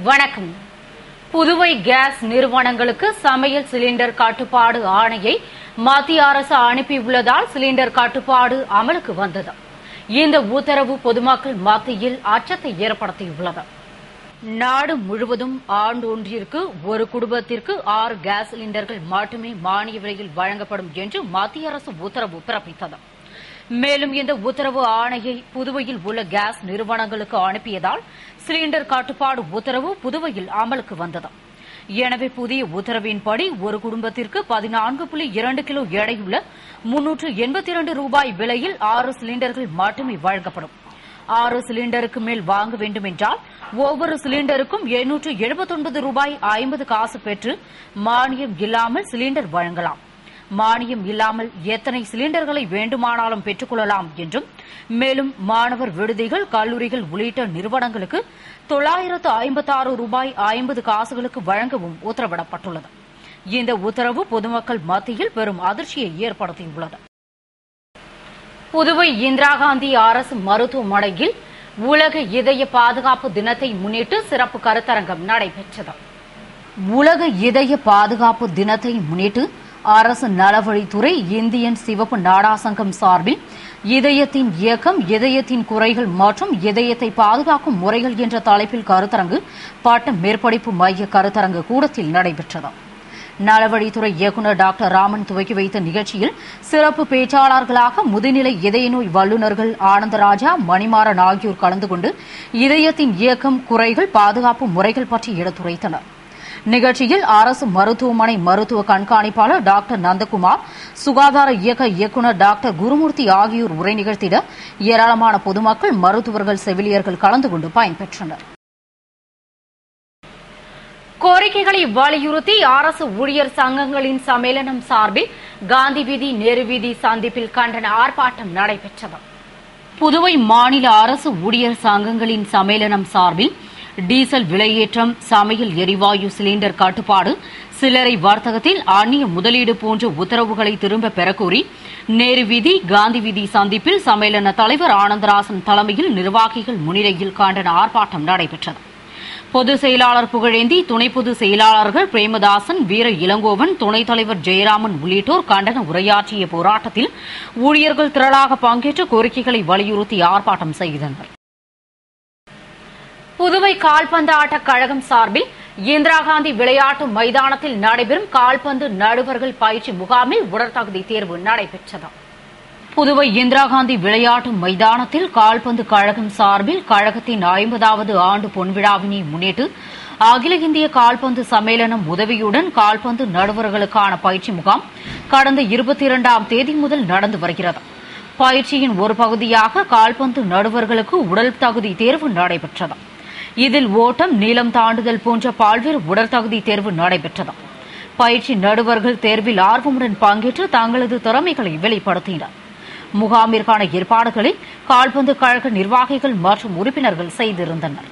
வணக்கம். புதுவை கேஸ் நிறுவனங்களுக்கு சமையல் சிலிண்டர் கட்டுப்பாடு ஆணையை மத்திய அரசு அனுப்பியுள்ளதால் சிலிண்டர் கட்டுப்பாடு அமலுக்கு வந்தது. இந்த உத்தரவு பொதுமக்கள் மத்தியில் அச்சத்தை ஏற்படுத்தியுள்ளது. நாடு முழுவதும் ஆண்டொன்றிற்கு ஒரு குடும்பத்திற்கு 6 கேஸ் சிலிண்டர்கள் மட்டுமே மானிய விலையில் வழங்கப்படும் என்று மத்திய அரசு உத்தரவு பிறப்பித்தது. மேலும் இந்த உத்தரவு ஆணையை புதுவையில் உள்ள கேஸ் நிறுவனங்களுக்கு அனுப்பியதால் சிலிண்டர் கட்டுப்பாடு உத்தரவு புதுவையில் அமலுக்கு வந்தது. எனவே புதிய உத்தரவின்படி ஒரு குடும்பத்திற்கு 14.2 கிலோ எடையுள்ள ரூபாய் 382 விலையில் 6 சிலிண்டர்கள் மட்டுமே வழங்கப்படும். 6 சிலிண்டருக்கு மேல் வாங்க வேண்டும் என்றால் ஒவ்வொரு சிலிண்டருக்கும் ரூபாய் 50 பெற்று மானியம் இல்லாமல் சிலிண்டர் வழங்கலாம். மானியம் இல்லாமல் எத்தனை சிலிண்டர்களை வேண்டுமானாலும் பெற்றுக் கொள்ளலாம் என்றும், மேலும் மாணவர் விடுதிகள், கல்லூரிகள் உள்ளிட்ட நிறுவனங்களுக்கு ரூபாய் 50 வழங்கவும் உத்தரவிடப்பட்டுள்ளது. இந்த உத்தரவு பொதுமக்கள் மத்தியில் பெரும் அதிர்ச்சியை ஏற்படுத்தியுள்ளது. புதுவை இந்திரா காந்தி அரசு மருத்துவமனையில் உலக இதய பாதுகாப்பு தினத்தை முன்னிட்டு சிறப்பு கருத்தரங்கம் நடைபெற்றது. உலக இதய பாதுகாப்பு தினத்தை முன்னிட்டு அரசு நலவழித்துறை, இந்தியன் சிவப்பு நாடா சங்கம் சார்பில் இதயத்தின் இயக்கம், இதயத்தின் குறைகள் மற்றும் இதயத்தை பாதுகாக்கும் முறைகள் என்ற தலைப்பில் கருத்தரங்கு பட்ட மேற்படிப்பு மைய கருத்தரங்கு கூடத்தில் நடைபெற்றது. நலவழித்துறை இயக்குநர் டாக்டர் ராமன் துவக்கி வைத்த நிகழ்ச்சியில் சிறப்பு பேச்சாளர்களாக முதுநிலை இதய நோய் வல்லுநர்கள் ஆனந்தராஜா, மணிமாறன் ஆகியோர் கலந்து கொண்டு இதயத்தின் இயக்கம், குறைகள், பாதுகாப்பு முறைகள் பற்றி எடுத்துரைத்தனர். நிகழ்ச்சியில் அரசு மருத்துவமனை மருத்துவ கண்காணிப்பாளர் டாக்டர் நந்தகுமார், சுகாதார இயக்க இயக்குநர் டாக்டர் குருமூர்த்தி ஆகியோர் உரை நிகழ்த்திட ஏராளமான பொதுமக்கள், மருத்துவர்கள், செவிலியர்கள் கலந்து கொண்டு பயன்பெற்றனர். கோரிக்கைகளை வலியுறுத்தி அரசு ஊழியர் சங்கங்களின் சம்மேளனம் சார்பில் காந்தி வீதி, நேரு வீதி சந்திப்பில் கண்டன ஆர்ப்பாட்டம் நடைபெற்றது. புதுவை மாநில அரசு ஊழியர் சங்கங்களின் சம்மேளனம் சார்பில் டீசல் விலையேற்றம், சமையல் எரிவாயு சிலிண்டர் கட்டுப்பாடு, சில்லறை வர்த்தகத்தில் அந்நிய முதலீடு போன்ற உத்தரவுகளை திரும்பப் பெறக்கோரி நேரு வீதி, காந்தி வீதி சந்திப்பில் சம்மேளன தலைவர் ஆனந்தராசன் தலைமையில் நிர்வாகிகள் முன்னிலையில் கண்டன ஆர்ப்பாட்டம் நடைபெற்றது. பொதுச் செயலாளர் புகழேந்தி, துணை பொதுச் செயலாளர்கள் பிரேமதாசன், வீர இளங்கோவன், துணைத் தலைவர் ஜெயராமன் உள்ளிட்டோர் கண்டன உரையாற்றிய போராட்டத்தில் ஊழியர்கள் திரளாக பங்கேற்று கோரிக்கைகளை வலியுறுத்தி ஆர்ப்பாட்டம் செய்தனர். புதுவை கால்பந்து ஆட்டக் கழகம் சார்பில் இந்திரா காந்தி விளையாட்டு மைதானத்தில் நடைபெறும் கால்பந்து நடுவர்கள் பயிற்சி முகாமில் உடற்தகுதி தேர்வு நடைபெற்றது. புதுவை இந்திரா காந்தி விளையாட்டு மைதானத்தில் கால்பந்து கழகம் சார்பில் கழகத்தின் 50வது ஆண்டு பொன்விழாவினை முன்னிட்டு அகில இந்திய கால்பந்து சம்மேளனம் உதவியுடன் கால்பந்து நடுவர்களுக்கான பயிற்சி முகாம் கடந்த 22ஆம் தேதி முதல் நடந்து வருகிறது. பயிற்சியின் ஒரு பகுதியாக கால்பந்து நடுவர்களுக்கு உடல் தகுதி தேர்வு நடைபெற்றது. இதில் ஓட்டம், நீளம் தாண்டுதல் போன்ற பல்வேறு உடற்தகுதி தேர்வு நடைபெற்றது. பயிற்சி நடுவர்கள் தேர்வில் ஆர்வமுடன் பங்கேற்று தங்களது திறமைகளை வெளிப்படுத்தினர். முகாமிற்கான ஏற்பாடுகளை கால்பந்து கழக நிர்வாகிகள் மற்றும் உறுப்பினர்கள் செய்திருந்தனர்.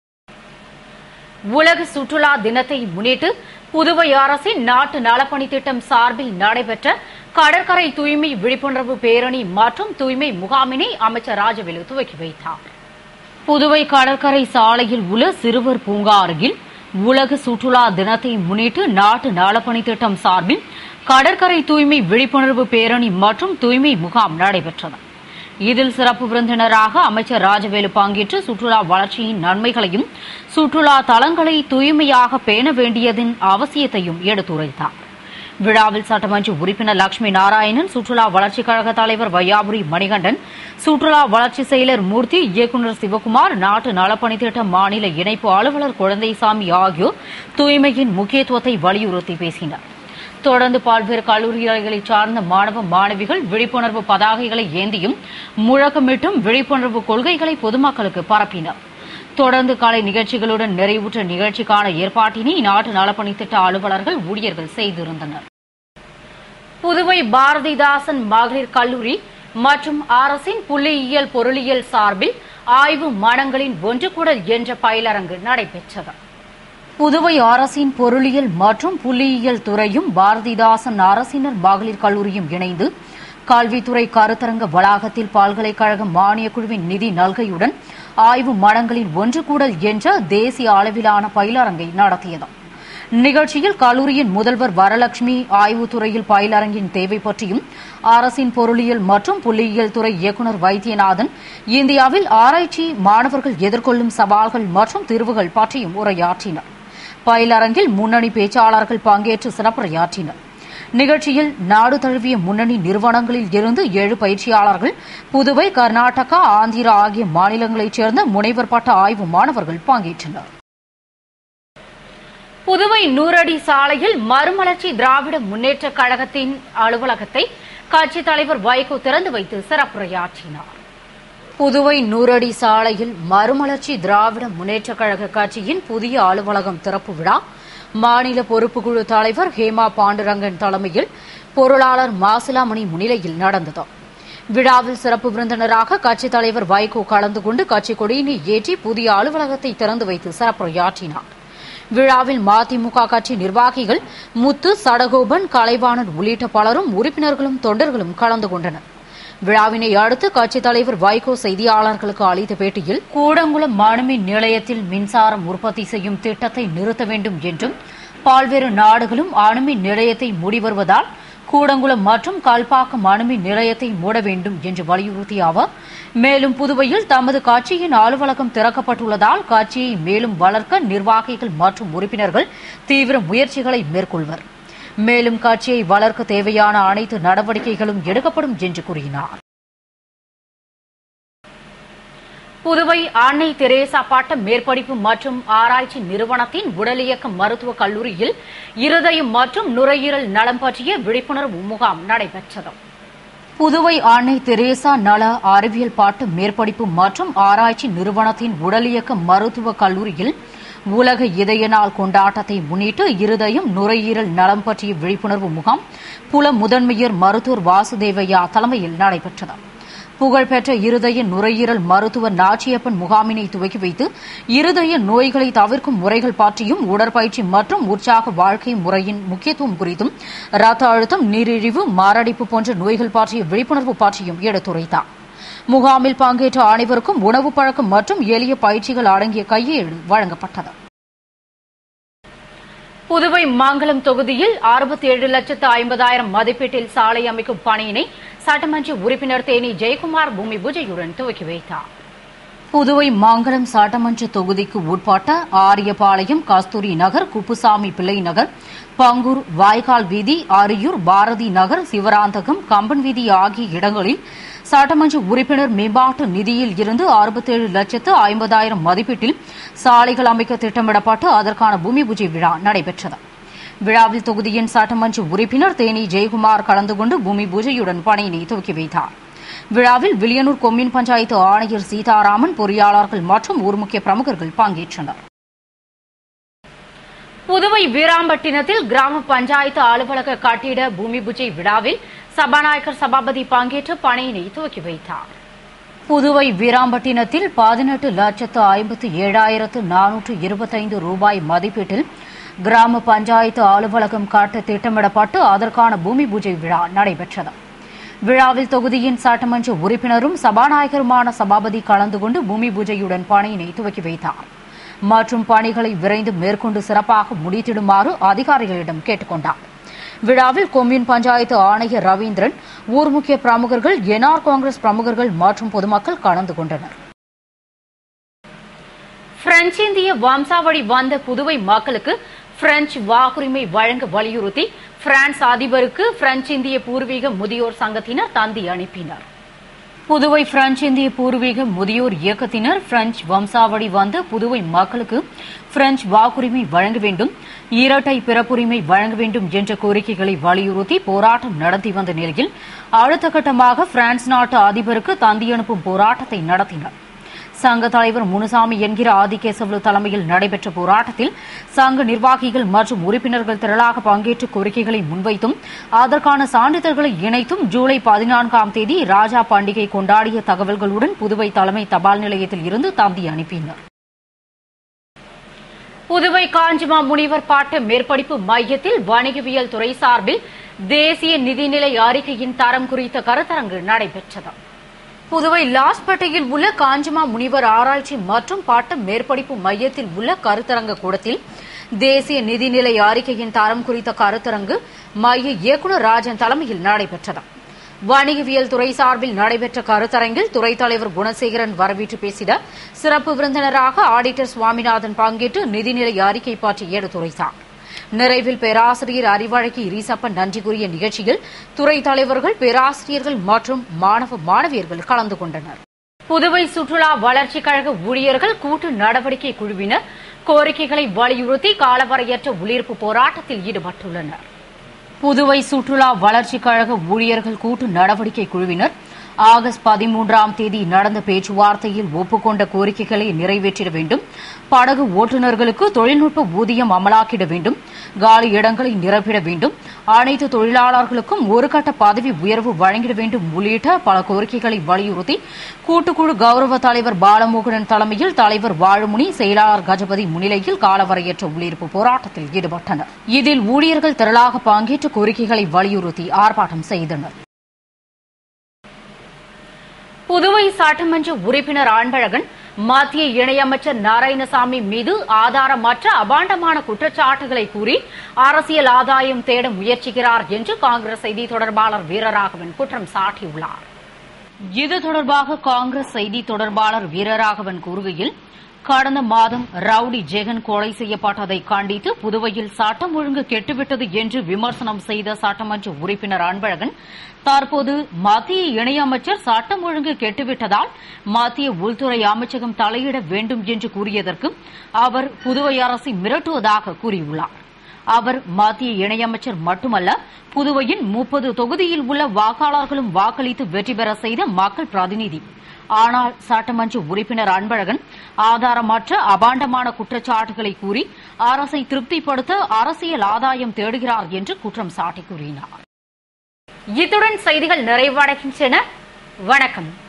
உலக சுற்றுலா தினத்தை முன்னிட்டு புதுவை அரசின் நாட்டு நலப்பணி திட்டம் சார்பில் நடைபெற்ற கடற்கரை தூய்மை விழிப்புணர்வு பேரணி மற்றும் தூய்மை முகாமினை அமைச்சர் ராஜவேலு துவக்கி வைத்தார். புதுவை கடற்கரை சாலையில் உள்ள சிறுவர் பூங்கா அருகில் உலக சுற்றுலா தினத்தை முன்னிட்டு நாட்டு நலப்பணி திட்டம் சார்பில் கடற்கரை தூய்மை விழிப்புணர்வு பேரணி மற்றும் தூய்மை முகாம் நடைபெற்றது. இதில் சிறப்பு விருந்தினராக அமைச்சர் ராஜவேலு பங்கேற்று சுற்றுலா வளர்ச்சியின் நன்மைகளையும் சுற்றுலா தலங்களை தூய்மையாக பேண வேண்டியதன் அவசியத்தையும் எடுத்துரைத்தார். விழாவில் சட்டமன்ற உறுப்பினர் லட்சுமி நாராயணன், சுற்றுலா வளர்ச்சிக் கழக தலைவர் வையாபுரி மணிகண்டன், சுற்றுலா வளர்ச்சி செயலர் மூர்த்தி, இயக்குநர் சிவகுமார், நாட்டு நலப்பணி திட்ட மாநில இணைப்பு அலுவலர் குழந்தைசாமி ஆகியோர் தூய்மையின் முக்கியத்துவத்தை வலியுறுத்தி பேசினர். தொடர்ந்து பல்வேறு கல்லூரிகளைச் சார்ந்த மாணவ மாணவிகள் விழிப்புணர்வு பதாகைகளை ஏந்தியும் முழக்கமிட்டும் விழிப்புணர்வு கொள்கைகளை பொதுமக்களுக்கு பரப்பினர். தொடர்ந்து கலை நிகழ்ச்சிகளுடன் நிறைவுற்ற நிகழ்ச்சிக்கான ஏற்பாட்டினை நாட்டு நலப்பணி திட்ட அலுவலர்கள், ஊழியர்கள் செய்திருந்தனர். புதுவை பாரதிதாசன் மகளிர் கல்லூரி மற்றும் அரசின் புள்ளியியல் பொருளியல் சார்பில் ஆய்வு மனங்களின் ஒன்றுகூடல் என்ற பயிலரங்கு நடைபெற்றது. புதுவை அரசின் பொருளியல் மற்றும் புள்ளியியல் துறையும் பாரதிதாசன் அரசினர் மகளிர் கல்லூரியும் இணைந்து கல்வித்துறை கருத்தரங்க வளாகத்தில் பல்கலைக்கழக மானியக் குழுவின் நிதி நல்கையுடன் ஆய்வு மடங்களின் ஒன்று கூடல் என்ற தேசிய அளவிலான பயிலரங்கை நடத்தியது. நிகழ்ச்சியில் கல்லூரியின் முதல்வர் வரலட்சுமி ஆய்வுத்துறையில் பயிலரங்கின் தேவை பற்றியும், அரசின் பொருளியல் மற்றும் புள்ளியியல் துறை இயக்குநர் வைத்தியநாதன் இந்தியாவில் ஆராய்ச்சி மாணவர்கள் எதிர்கொள்ளும் சவால்கள் மற்றும் தீர்வுகள் பற்றியும் உரையாற்றினர். பயிலரங்கில் முன்னணி பேச்சாளர்கள் பங்கேற்று சிறப்புரையாற்றினர். நிகழ்ச்சியில் நாடு தழுவிய முன்னணி நிறுவனங்களில் இருந்து 7 பயிற்சியாளர்கள், புதுவை, கர்நாடகா, ஆந்திரா ஆகிய மாநிலங்களைச் சேர்ந்த முனைவர் பட்ட ஆய்வு மாணவர்கள் பங்கேற்றனர். புதுவை நூறடி சாலையில் மறுமலர்ச்சி திராவிட முன்னேற்றக் கழகத்தின் அலுவலகத்தை கட்சித் தலைவர் வைகோ திறந்து வைத்து சிறப்புரையாற்றினார். புதுவை நூறடி சாலையில் மறுமலர்ச்சி திராவிட முன்னேற்றக் கழக கட்சியின் புதிய அலுவலகம் திறப்பு விழா மாநில பொறுப்புக்குழு தலைவர் ஹேமா பாண்டுரங்கன் தலைமையில் பொருளாளர் மாசிலாமணி முன்னிலையில் நடந்தது. விழாவில் சிறப்பு விருந்தினராக கட்சித் தலைவர் வைகோ கலந்து கொண்டு கட்சிக் கொடியினை ஏற்றி புதிய அலுவலகத்தை திறந்து வைத்து சிறப்புரையாற்றினார். விழாவில் மதிமுக கட்சி நிர்வாகிகள் முத்து, சடகோபன், கலைவாணன் உள்ளிட்ட பலரும், உறுப்பினர்களும் தொண்டர்களும் கலந்து கொண்டனர். விழாவினை அடுத்து கட்சித் தலைவர் வைகோ செய்தியாளர்களுக்கு அளித்த பேட்டியில், கூடங்குளம் அணுமின் நிலையத்தில் மின்சாரம் உற்பத்தி செய்யும் திட்டத்தை நிறுத்த வேண்டும் என்றும், பல்வேறு நாடுகளும் அணுமின் நிலையத்தை மூடி வருவதால் கூடங்குளம் மற்றும் கல்பாக்கம் அணுமின் நிலையத்தை மூட வேண்டும் என்று வலியுறுத்திய அவர், மேலும் புதுவையில் தமது கட்சியின் அலுவலகம் திறக்கப்பட்டுள்ளதால் கட்சியை மேலும் வளர்க்க நிர்வாகிகள் மற்றும் உறுப்பினர்கள் தீவிர முயற்சிகளை மேற்கொள்வர். மேலும் கட்சியை வளர்க்க தேவையான அனைத்து நடவடிக்கைகளும் எடுக்கப்படும் என்று கூறினார். புதுவை அன்னை தெரேசா பட்ட மேற்படிப்பு மற்றும் ஆராய்ச்சி நிறுவனத்தின் உடலியக்க மருத்துவக் கல்லூரியில் இருதயம் மற்றும் நுரையீரல் நலம் பற்றிய விழிப்புணர்வு முகாம் நடைபெற்றது. புதுவை அன்னை தெரேசா நல அறிவியல் பாட்டு மேற்படிப்பு மற்றும் ஆராய்ச்சி நிறுவனத்தின் உடலியக்க மருத்துவக் கல்லூரியில் உலக இதய நாள் கொண்டாட்டத்தை முன்னிட்டு இருதயம், நுரையீரல் நலம் பற்றிய விழிப்புணர்வு முகாம் புல முதன்மையர் மருத்துவர் வாசுதேவையா தலைமையில் நடைபெற்றது. புகழ்பெற்ற இருதய நுரையீரல் மருத்துவர் நாச்சியப்பன் முகாமினை துவக்கி வைத்து இருதய நோய்களை தவிர்க்கும் முறைகள் பற்றியும், உடற்பயிற்சி மற்றும் உற்சாக வாழ்க்கை முறையின் முக்கியத்துவம் குறித்தும், ரத்த அழுத்தம், நீரிழிவு, மாரடைப்பு போன்ற நோய்கள் பற்றிய விழிப்புணர்வு பற்றியும் எடுத்துரைத்தார். முகாமில் பங்கேற்ற அனைவருக்கும் உணவு பழக்கம் மற்றும் எளிய பயிற்சிகள் அடங்கிய கையேடு வழங்கப்பட்டது. புதுவை மங்கலம் தொகுதியில் 67,50,000 மதிப்பீட்டில் சாலை அமைக்கும் பணியினை சட்டமன்ற உறுப்பினர் தேனி ஜெயக்குமார் பூமி பூஜையுடன் துவக்கி வைத்தார். புதுவை மங்கலம் சட்டமன்ற தொகுதிக்கு உட்பட்ட ஆரியபாளையம், கஸ்தூரி நகர், குப்புசாமி பிள்ளை நகர், பங்கூர், வாய்க்கால் வீதி, அரியூர், பாரதி நகர், சிவராந்தகம், கம்பன் வீதி ஆகிய இடங்களில் சட்டமன்ற உறுப்பினர் மேம்பாட்டு நிதியில் இருந்து 67,50,000 மதிப்பீட்டில் சாலைகள் அமைக்க திட்டமிடப்பட்டு அதற்கான பூமி பூஜை விழா நடைபெற்றது. விழாவில் தொகுதியின் சட்டமன்ற உறுப்பினர் தேனி ஜெயக்குமார் கலந்து கொண்டு பூமி பூஜையுடன் பணியினை துவக்கி வைத்தார். விழாவில் வில்லியனூர் கொம்யூன் பஞ்சாயத்து ஆணையர் சீதாராமன், பொறியாளர்கள் மற்றும் ஊர் முக்கிய பிரமுகர்கள் பங்கேற்றனர். புதுவை வீராம்பட்டினத்தில் கிராம பஞ்சாயத்து அலுவலக கட்டிட பூமி பூஜை விழாவில் சபாநாயகர் சபாபதி பங்கேற்று பணியினை துவக்கி வைத்தார். புதுவை வீராம்பட்டினத்தில் 18,57,425 ரூபாய் மதிப்பீட்டில் கிராம பஞ்சாயத்து அலுவலகம் கட்ட திட்டமிடப்பட்டு அதற்கான பூமி பூஜை விழா நடைபெற்றது. விழாவில் தொகுதியின் சட்டமன்ற உறுப்பினரும் சபாநாயகருமான சபாபதி கலந்து கொண்டு பூமி பூஜையுடன் பணியினை துவக்கி வைத்தார் மற்றும் பணிகளை விரைந்து மேற்கொண்டு சிறப்பாக முடித்திடுமாறு அதிகாரிகளிடம் கேட்டுக் கொண்டார். விழாவில் கொம்யூன் பஞ்சாயத்து ஆணையர் ரவீந்திரன், ஊர் முக்கிய பிரமுகர்கள், என்ஆர் காங்கிரஸ் பிரமுகர்கள் மற்றும் பொதுமக்கள் கலந்து கொண்டனர். பிரெஞ்சு இந்திய வம்சாவளி வந்த புதுவை மக்களுக்கு பிரெஞ்சு வாக்குரிமை வழங்க வலியுறுத்தி பிரான்ஸ் அதிபருக்கு பிரெஞ்சு இந்திய பூர்வீக முதியோர் சங்கத்தினர் தந்தி அனுப்பினர். புதுவை பிரெஞ்சு இந்திய பூர்வீக முதியோர் இயக்கத்தினர் பிரெஞ்சு வம்சாவளி வந்த புதுவை மக்களுக்கு பிரெஞ்சு வாக்குரிமை வழங்க வேண்டும், இரட்டை பிறப்புரிமை வழங்க வேண்டும் என்ற கோரிக்கைகளை வலியுறுத்தி போராட்டம் நடத்தி வந்த நிலையில் அடுத்த கட்டமாக பிரான்ஸ் நாட்டு அதிபருக்கு தந்தி அனுப்பும் போராட்டத்தை நடத்தினர். சங்க தலைவர் முனுசாமி என்கிற ஆதிகேசவலு தலைமையில் நடைபெற்ற போராட்டத்தில் சங்க நிர்வாகிகள் மற்றும் உறுப்பினர்கள் திரளாக பங்கேற்று கோரிக்கைகளை முன்வைத்தும் அதற்கான சான்றிதழ்களை இணைத்தும் ஜூலை 14ஆம் தேதி ராஜா பண்டிகை கொண்டாடிய தகவல்களுடன் புதுவை தலைமை தபால் நிலையத்தில் இருந்து தந்தி அனுப்பினர். புதுவை காஞ்சிமா முனிவர் பாட்ட மேற்படிப்பு மையத்தில் வணிகவியல் துறை சார்பில் தேசிய நிதிநிலை அறிக்கையின் தரம் குறித்த கருத்தரங்கு நடைபெற்றது. புதுவை லாஸ்பேட்டையில் உள்ள காஞ்சிமா முனிவர் ஆராய்ச்சி மற்றும் பட்ட மேற்படிப்பு மையத்தில் உள்ள கருத்தரங்க கூடத்தில் தேசிய நிதிநிலை அறிக்கையின் தரம் குறித்த கருத்தரங்கு மைய இயக்குநர் ராஜன் தலைமையில் நடைபெற்றது. வணிகவியல் துறை சார்பில் நடைபெற்ற கருத்தரங்கில் துறைத் தலைவர் குணசேகரன் வரவேற்று பேசிட சிறப்பு விருந்தினராக ஆடிட்டர் சுவாமிநாதன் பங்கேற்று நிதிநிலை அறிக்கை பற்றி எடுத்துரைத்தார். நிறைவில் பேராசிரியர் அறிவழகி இரிசப்பன் நன்றி கூறிய நிகழ்ச்சியில் துறை தலைவர்கள், பேராசிரியர்கள் மற்றும் மாணவ மாணவியர்கள் கலந்து கொண்டனர். புதுவை சுற்றுலா வளர்ச்சிக் கழக ஊழியர்கள் கூட்டு நடவடிக்கை குழுவினர் கோரிக்கைகளை வலியுறுத்தி காலவரையற்ற உள்ளிருப்பு போராட்டத்தில் ஈடுபட்டுள்ளனர். புதுவை சுற்றுலா வளர்ச்சிக் கழக ஊழியர்கள் கூட்டு நடவடிக்கை குழுவினர் ஆகஸ்ட் 13ஆம் தேதி நடந்த பேச்சுவார்த்தையில் ஒப்புக்கொண்ட கோரிக்கைகளை நிறைவேற்றிட வேண்டும், படகு ஓட்டுநர்களுக்கு தொழில்நுட்ப ஊதியம் அமலாக்கிட வேண்டும், காலி இடங்களை நிரப்பிட வேண்டும், அனைத்து தொழிலாளர்களுக்கும் ஒரு கட்ட பதவி உயர்வு வழங்கிட வேண்டும் உள்ளிட்ட பல கோரிக்கைகளை வலியுறுத்தி கூட்டுக்குழு கௌரவ தலைவர் பாலமோகனன் தலைமையில் தலைவர் வாழுமுனி, செயலாளர் கஜபதி முன்னிலையில் காலவரையற்ற உள்ளிருப்பு போராட்டத்தில் ஈடுபட்டனர். இதில் ஊழியர்கள் திரளாக பங்கேற்று கோரிக்கைகளை வலியுறுத்தி ஆர்ப்பாட்டம் செய்தனர். புதுவை சட்டமன்ற உறுப்பினர் அன்பழகன் மத்திய இணையமைச்சர் நாராயணசாமி மீது ஆதாரமற்ற அபாண்டமான குற்றச்சாட்டுகளை கூறி அரசியல் ஆதாயம் தேட முயற்சிக்கிறார் என்று காங்கிரஸ் செய்தி தொடர்பாளர் வீரராகவன் குற்றம் சாட்டியுள்ளார். இது தொடர்பாக காங்கிரஸ் செய்தி தொடர்பாளர் வீரராகவன் கூறுகையில், கடந்த மாதம் ரவுடி ஜெகன் கொலை செய்யப்பட்டதை கண்டித்து புதுவையில் சட்டம் ஒழுங்கு கெட்டுவிட்டது என்று விமர்சனம் செய்த சட்டமன்ற உறுப்பினர் அன்பழகன், தற்போது மத்திய இணையமைச்சர் சட்டம் ஒழுங்கு கெட்டுவிட்டதால் மத்திய உள்துறை அமைச்சகம் தலையிட வேண்டும் என்று கூறியதற்கு அவர் புதுவை அரசை மிரட்டுவதாக கூறியுள்ளார். அவர் மத்திய இணையமைச்சர் மட்டுமல்ல, புதுவையின் 30 தொகுதியில் உள்ள வாக்காளர்களும் வாக்களித்து வெற்றி பெற செய்த மக்கள் பிரதிநிதி. ஆனால் சட்டமன்ற உறுப்பினர் அன்பழகன் ஆதாரமற்ற அபாண்டமான குற்றச்சாட்டுகளை கூறி அரசை திருப்திப்படுத்த அரசியல் ஆதாயம் தேடுகிறார் என்று குற்றம் சாட்டி கூறினார். இத்துடன் செய்திகள் நிறைவடைகின்றன. வணக்கம்.